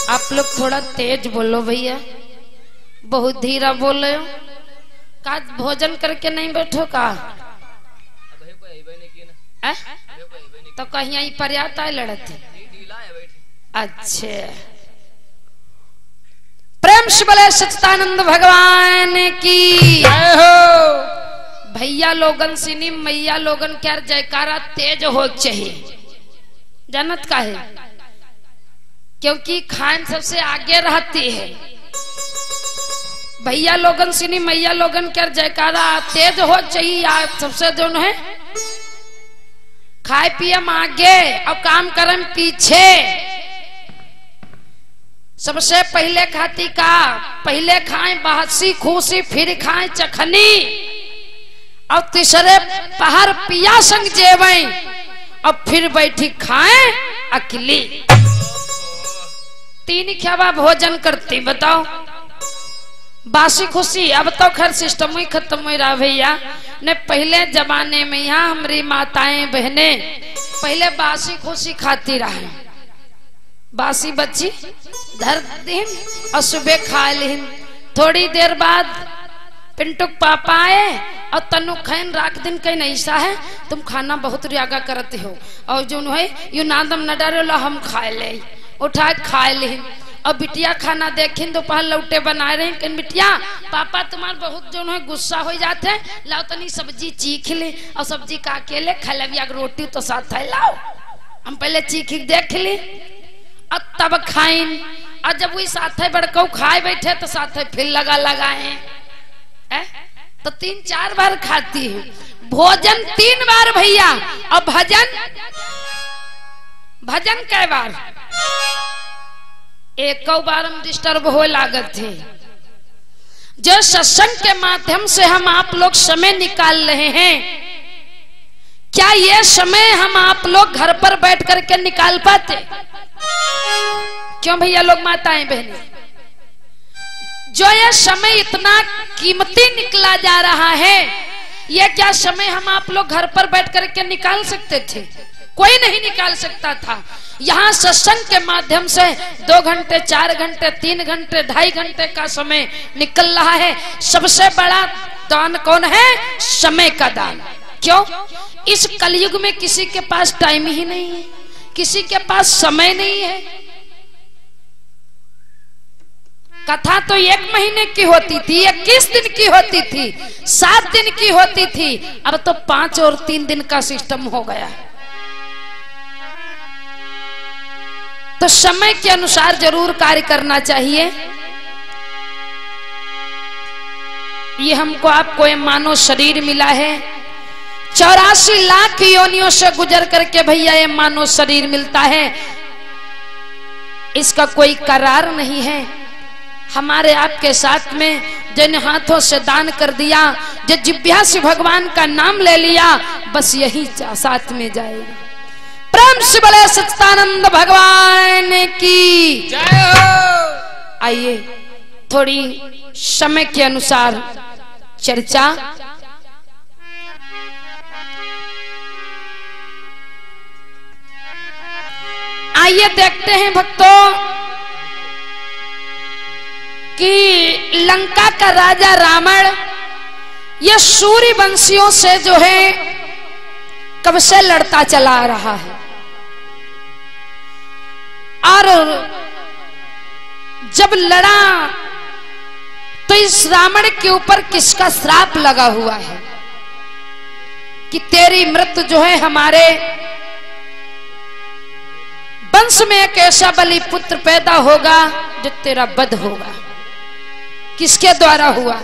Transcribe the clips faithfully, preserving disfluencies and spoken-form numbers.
आप लोग थोड़ा तेज बोलो भैया, बहुत धीरा बोल रहे हो। का भोजन करके नहीं बैठो का? आ? तो कहीं आई पर्याप्त आए लड़ते। अच्छा, प्रेम से बोले सच्चिदानंद भगवान की जय हो। भैया लोगन सिनी मैया लोगन क्या जयकारा तेज हो चाहिए, जानत का है? क्योंकि खान सबसे आगे रहती है। भैया लोगन सिनी मैया लोगन क्या जयकारा तेज हो चाहिए। आप सबसे जो है खाए पिए आगे और काम करम पीछे। सबसे पहले खाती का पहले खाएं बहसी खुशी, फिर खाएं चखनी, और तीसरे पहर पिया संग जेवें, और फिर बैठी खाएं अकेली। तीन ख्याबा भोजन करती बताओ। बासी खुशी अब तो खैर सिस्टम ही खत्म हो रहा भैया ने। पहले जमाने में यहाँ हमारी माताएं बहनें पहले बासी खुशी खाती रहे। बासी बच्ची धर दिन और सुबह खा लेन। थोड़ी देर बाद पिंटू पापा आए और तनु खैन राख दिन कहीं ऐसा है तुम खाना बहुत रियागा करते हो, और जो है यू नादम न डरे लो हम खाए ले, उठा खा ले। और बिटिया खाना देखें दोपहर लौटे बनाए रहे कि बिटिया पापा तुम्हारे बहुत जो है गुस्सा हो जाते हैं, लाओ तनी सब्जी चीख ले, और सब्जी का अकेले खा ले, रोटी तो साथ है लाओ। हम पहले चीख देख ली और तब खाइन, और जब वही साथ है बड़काऊ खाए बैठे तो साथ है फिर लगा लगाए। तो तीन चार बार खाती है भोजन, तीन बार भैया। और भजन भजन कै बार? एक बार हम डिस्टर्ब हो लागत थे। जो सत्संग के माध्यम से हम आप लोग समय निकाल रहे हैं, क्या ये समय हम आप लोग घर पर बैठ करके निकाल पाते? क्यों भैया लोग माताएं बहनें? जो ये समय इतना कीमती निकला जा रहा है, ये क्या समय हम आप लोग घर पर बैठ करके निकाल सकते थे? कोई नहीं निकाल सकता था। यहाँ सत्संग के माध्यम से दो घंटे चार घंटे तीन घंटे ढाई घंटे का समय निकल रहा है। सबसे बड़ा दान कौन है? समय का दान। क्यों? इस कलयुग में किसी के पास टाइम ही नहीं है, किसी के पास समय नहीं है। कथा तो एक महीने की होती थी, इक्कीस दिन की होती थी, सात दिन की होती थी, अब तो पांच और तीन दिन का सिस्टम हो गया। तो समय के अनुसार जरूर कार्य करना चाहिए। ये हमको आपको ये मानव शरीर मिला है, चौरासी लाख योनियों से गुजर करके भैया ये मानव शरीर मिलता है। इसका कोई करार नहीं है। हमारे आपके साथ में जिन हाथों से दान कर दिया, जो जिब्या से भगवान का नाम ले लिया, बस यही साथ में जाएगा। प्रेम से बोले सच्चिदानंद भगवान की जय हो। आइए थोड़ी समय के अनुसार चर्चा। आइए देखते हैं भक्तों कि लंका का राजा रावण ये सूर्यवंशियों से जो है कब से लड़ता चला आ रहा है, और जब लड़ा तो इस रावण के ऊपर किसका श्राप लगा हुआ है कि तेरी मृत्यु जो है हमारे वंश में एक ऐसा बलि पुत्र पैदा होगा जो तेरा वध होगा। किसके द्वारा हुआ?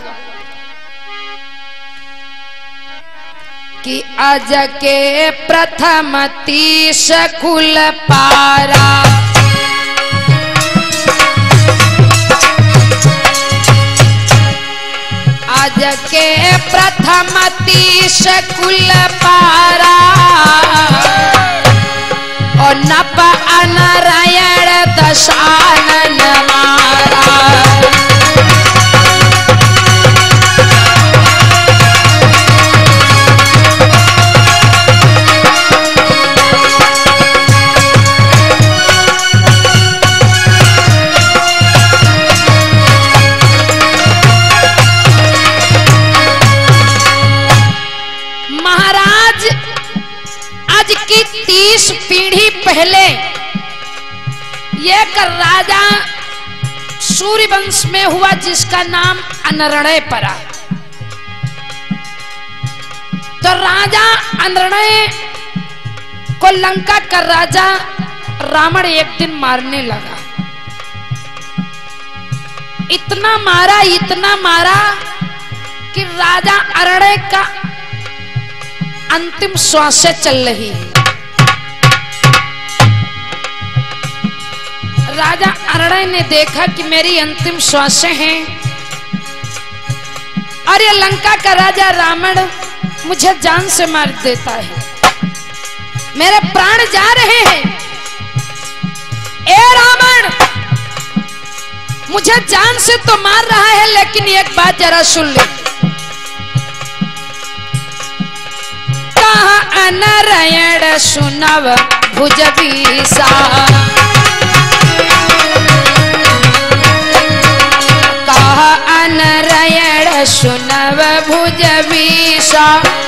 कि आज के प्रथम तीस कुल पारा, आज के प्रथम तीस कुल पारा, और नप अनारायण दशानन मारा। ये कर राजा सूर्यवंश में हुआ जिसका नाम अनरणय पड़ा। तो राजा अनरणय को लंका का राजा रावण एक दिन मारने लगा। इतना मारा इतना मारा कि राजा अरणय का अंतिम श्वास चल रही है। राजा अरणय ने देखा कि मेरी अंतिम श्वासें हैं और ये लंका का राजा रावण मुझे जान से मार देता है, मेरे प्राण जा रहे हैं। ए रावण, मुझे जान से तो मार रहा है, लेकिन एक बात जरा सुन ले। कहा अनरयण सुनव भुजबीसा, कहा अनरयण सुनव भुजबीसा,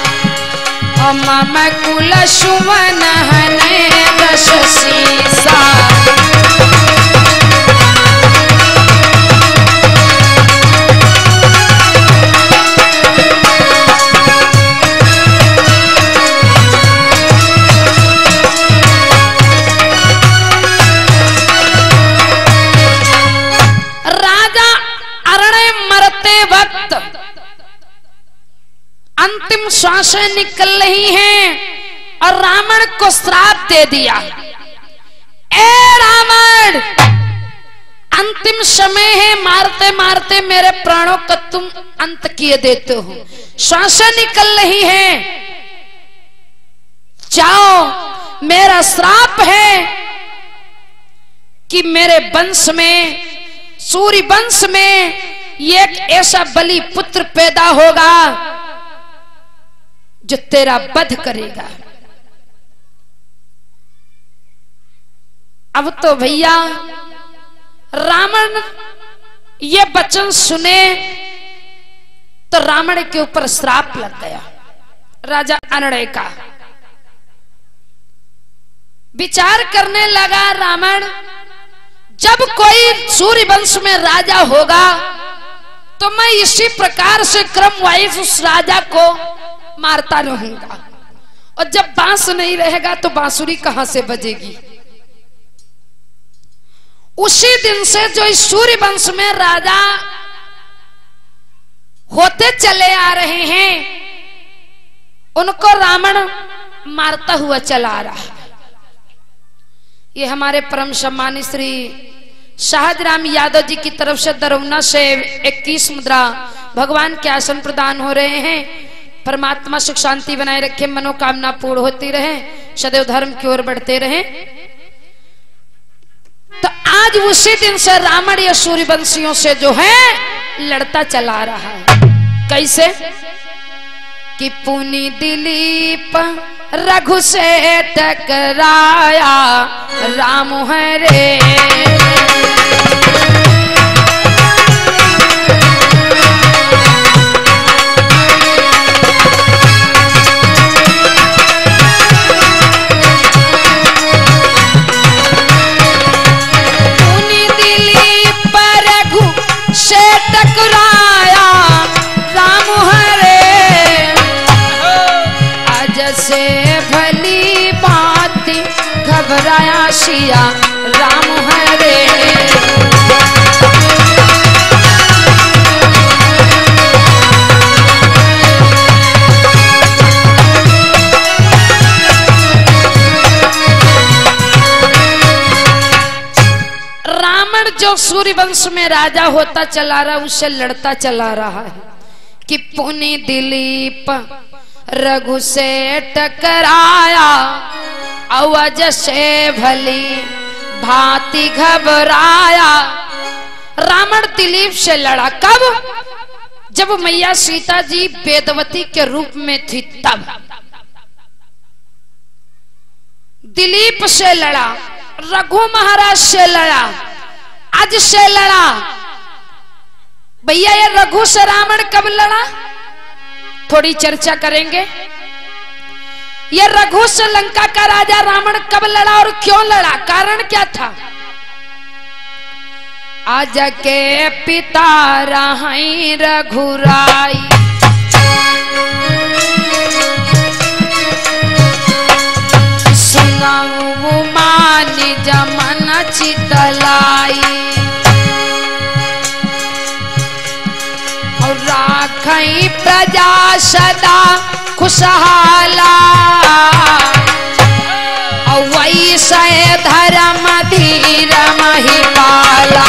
मम कुल सुवन हने दश सीसा। अंतिम श्वासें निकल रही हैं और रावण को श्राप दे दिया। ए रावण, अंतिम समय है, मारते मारते मेरे प्राणों का तुम अंत किए देते हो, श्वासें निकल रही हैं, जाओ। मेरा श्राप है कि मेरे वंश में, सूर्य वंश में एक ऐसा बलि पुत्र पैदा होगा जो तेरा वध करेगा। अब तो भैया रावण ये वचन सुने तो रावण के ऊपर श्राप लग गया। राजा अनरणय का विचार करने लगा रावण, जब कोई सूर्य वंश में राजा होगा तो मैं इसी प्रकार से क्रम वाइज उस राजा को मारता रहूंगा, और जब बांस नहीं रहेगा तो बांसुरी कहां से बजेगी। उसी दिन से जो इस सूर्य वंश में राजा होते चले आ रहे हैं उनको रावण मारता हुआ चला आ रहा है। ये हमारे परम सम्मानित श्री शाहजराम यादव जी की तरफ से दरौना से इक्कीस मुद्रा भगवान के आसन प्रदान हो रहे हैं। परमात्मा सुख शांति बनाए रखे, मनोकामना पूर्ण होती रहे, सदैव धर्म की ओर बढ़ते रहे। तो आज उसी दिन से रावण या सूर्यवंशियों से जो है लड़ता चला रहा है। कैसे कि पुनि दिलीप रघु से टकराया राम हरे, टकराया राम हरे, आज से भली बात घबराया सिया राम हरे। जो सूर्यवंश में राजा होता चला रहा उससे लड़ता चला रहा है कि पुनि दिलीप रघु से टकराया, अवज से भली भांति घबराया। रावण दिलीप से लड़ा कब? जब मैया सीता जी वेदवती के रूप में थी तब दिलीप से लड़ा, रघु महाराज से लड़ा, आज से लड़ा। भैया ये रघु से रावण कब लड़ा थोड़ी चर्चा करेंगे। ये रघु से लंका का राजा रावण कब लड़ा और क्यों लड़ा, कारण क्या था? आज के पिता रहाई रघुराई, सुनाऊ मानी जमन चितलाई, और राखई प्रजा सदा खुशहाला, और वैसे धर्म धीर महिपाला।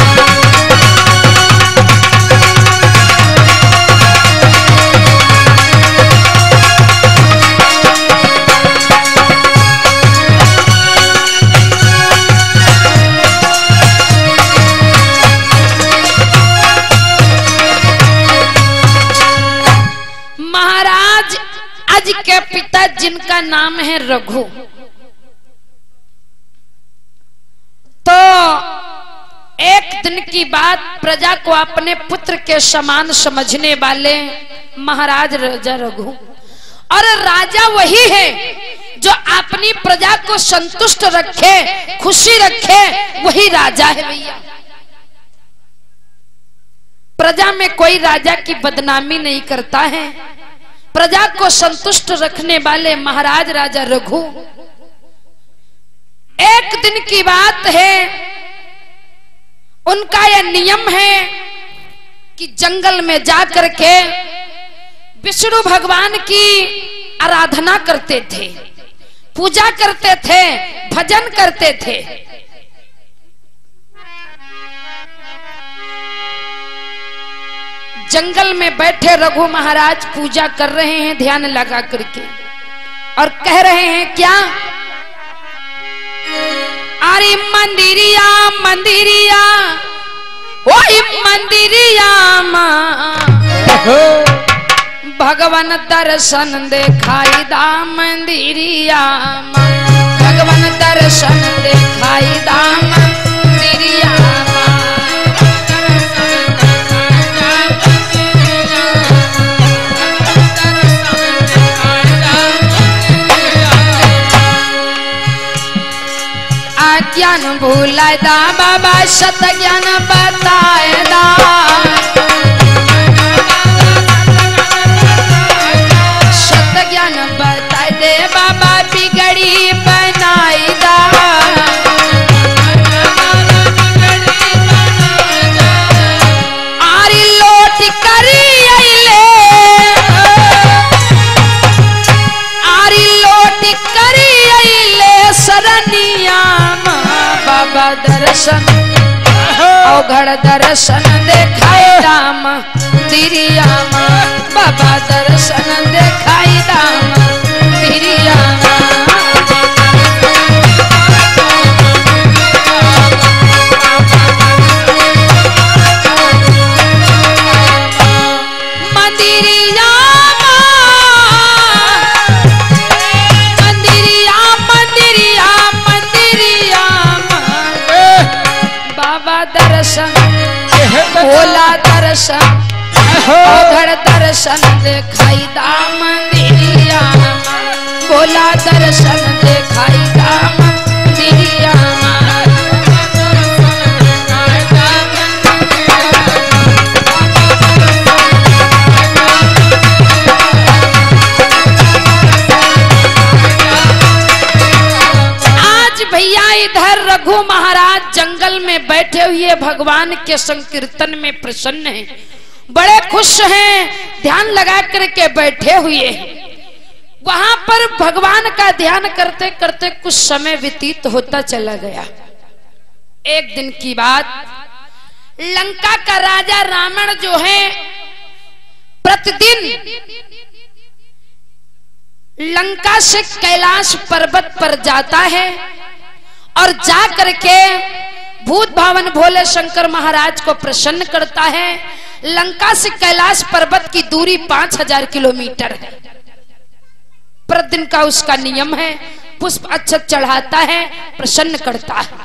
महाराज आज के पिता जिनका नाम है रघु, तो एक दिन की बात, प्रजा को अपने पुत्र के समान समझने वाले महाराज राजा रघु, और राजा वही है जो अपनी प्रजा को संतुष्ट रखे, खुशी रखे, वही राजा है भैया। प्रजा में कोई राजा की बदनामी नहीं करता है। प्रजा को संतुष्ट रखने वाले महाराज राजा रघु। एक दिन की बात है, उनका यह नियम है कि जंगल में जाकर के विष्णु भगवान की आराधना करते थे, पूजा करते थे, भजन करते थे। जंगल में बैठे रघु महाराज पूजा कर रहे हैं ध्यान लगा करके, और कह रहे हैं क्या? अरे मंदिरिया मंदिरिया ओए मंदिरिया मां, भगवान दर्शन देखाई दा मंदिरिया मां, भगवान दर्शन देखाई दा मंदिरिया मां। ज्ञान भूलाए दा बाबा, शत ज्ञान बताए दा, शत ज्ञान बताए दे बाबा, बिगड़ी बनाई दा। आरी लोट करी आइले, आरी लोट करी आइले सरनिया बाबा दर्शन, अवघड़ दर्शन देखाई दाम तिरिया मां, बाबा दर्शन देखाई दाम तिरिया मां। मंदिरिया मंदिरिया मंदिरिया मंदिरिया बाबा दर्शन, भोला दर्शन, अवघड़ दर्शन देखाई दा मंदिरिया, भोला दर्शन देखाई दा मंदिरिया। आज भैया इधर रघु महाराज जंगल में बैठे हुए भगवान के संकीर्तन में प्रसन्न हैं, बड़े खुश हैं, ध्यान लगा करके बैठे हुए हैं। वहां पर भगवान का ध्यान करते करते कुछ समय व्यतीत होता चला गया। एक दिन की बात, लंका का राजा रावण जो है प्रतिदिन लंका से कैलाश पर्वत पर जाता है और जा करके भूत भावन भोले शंकर महाराज को प्रसन्न करता है। लंका से कैलाश पर्वत की दूरी पांच हजार किलोमीटर है। प्रतिदिन का उसका नियम है, पुष्प अक्षत चढ़ाता है, प्रसन्न करता है।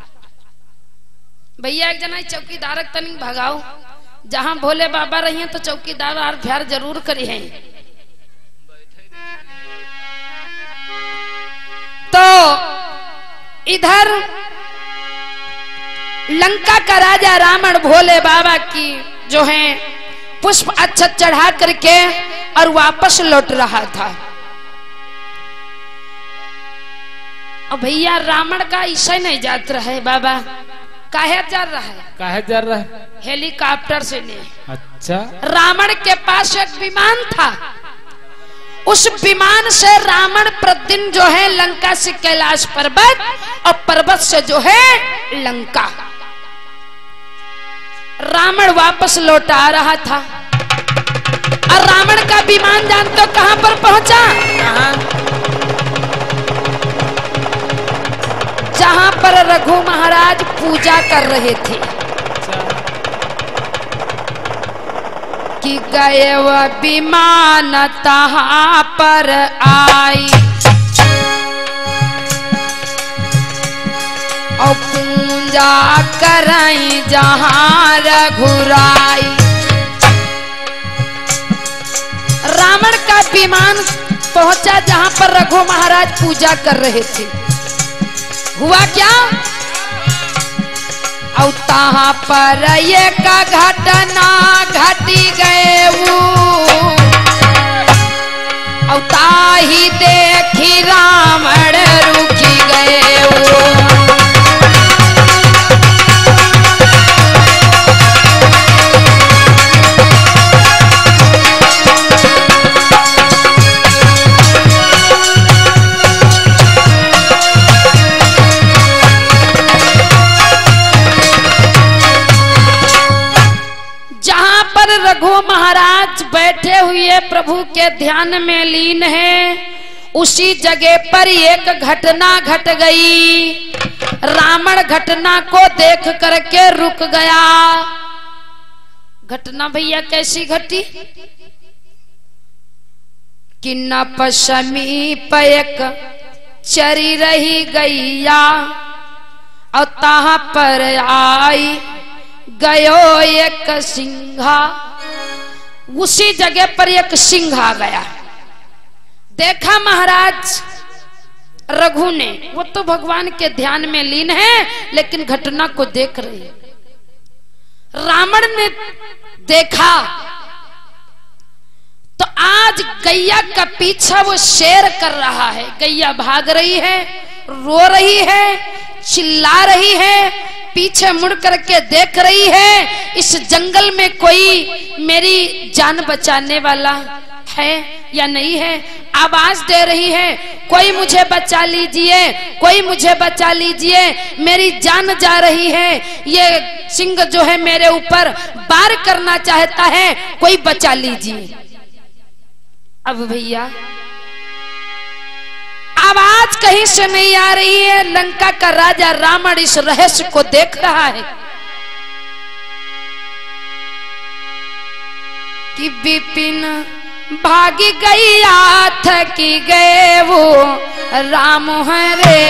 भैया एक जना चौकीदार तनिक भगाओ, जहां भोले बाबा रही हैं तो चौकीदार आर प्यार जरूर करी है। तो इधर लंका का राजा रावण भोले बाबा की जो है पुष्प अक्षत चढ़ा करके और वापस लौट रहा था। अब भैया रावण का ईसा नहीं जात रहा है बाबा, काहे जा रहा है? काहे जा रहा है? हेलीकॉप्टर से नहीं। अच्छा। रावण के पास एक विमान था, उस विमान से रावण प्रतिदिन जो है लंका से कैलाश पर्वत और पर्वत से जो है लंका, रावण वापस लौट आ रहा था। और रावण का विमान जानते हो कहां पर पहुंचा? जहां पर रघु महाराज पूजा कर रहे थे। कि गए वह विमान तहां पर आई और पूजा कराई जहां रघुराई। रावण का विमान पहुंचा जहां पर रघु महाराज पूजा कर रहे थे। हुआ क्या? और तहां पर ये का घटना घटी गए और ताही देखी रावण रुकी गए वो। रघु महाराज बैठे हुए प्रभु के ध्यान में लीन है, उसी जगह पर एक घटना घट गई। रावण घटना को देख करके रुक गया। घटना भैया कैसी घटी? कि नप समीप एक चरी रही गैया और तहां पर आई गयो एक सिंहा। उसी जगह पर एक सिंह आ गया। देखा महाराज रघु ने, वो तो भगवान के ध्यान में लीन है लेकिन घटना को देख रही है। रावण ने देखा तो आज गैया का पीछा वो शेर कर रहा है। गैया भाग रही है, रो रही है, चिल्ला रही है, पीछे मुड़ करके देख रही है इस जंगल में कोई मेरी जान बचाने वाला है या नहीं है। आवाज दे रही है, कोई मुझे बचा लीजिए, कोई मुझे बचा लीजिए, मेरी जान जा रही है, ये सिंह जो है मेरे ऊपर वार करना चाहता है, कोई बचा लीजिए। अब भैया आवाज कहीं से नहीं आ रही है। लंका का राजा रावण इस रहस्य को देख रहा है कि विपिन भागी गैया थकी गए वो राम हरे।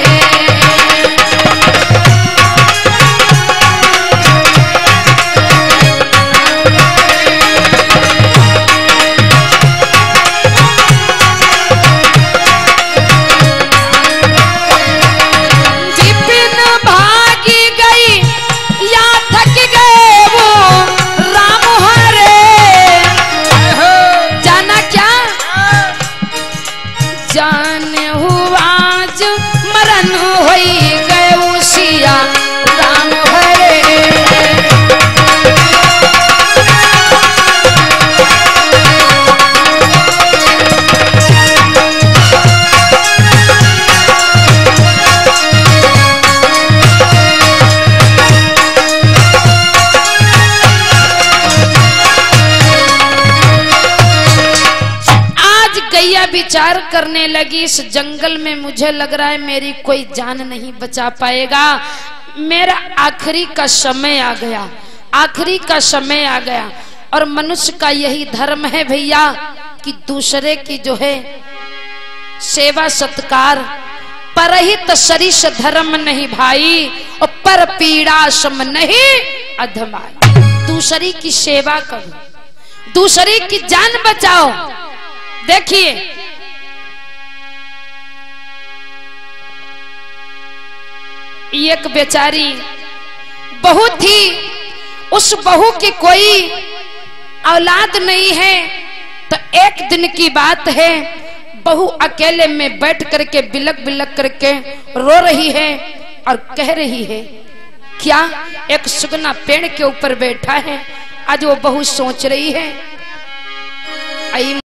विचार करने लगी, इस जंगल में मुझे लग रहा है मेरी कोई जान नहीं बचा पाएगा, मेरा आखिरी का समय आ गया, आखिरी का समय आ गया। और मनुष्य का यही धर्म है भैया कि दूसरे की जो है सेवा सत्कार, परहित सरिस धर्म नहीं भाई और पर पीड़ा सम नहीं अधमाई। दूसरी की सेवा करो, दूसरी की जान बचाओ। देखिए एक बेचारी बहू थी, उस बहू की कोई औलाद नहीं है। तो एक दिन की बात है, बहू अकेले में बैठ करके बिलक बिलक करके रो रही है और कह रही है क्या? एक सुगना पेड़ के ऊपर बैठा है, आज वो बहू सोच रही है आई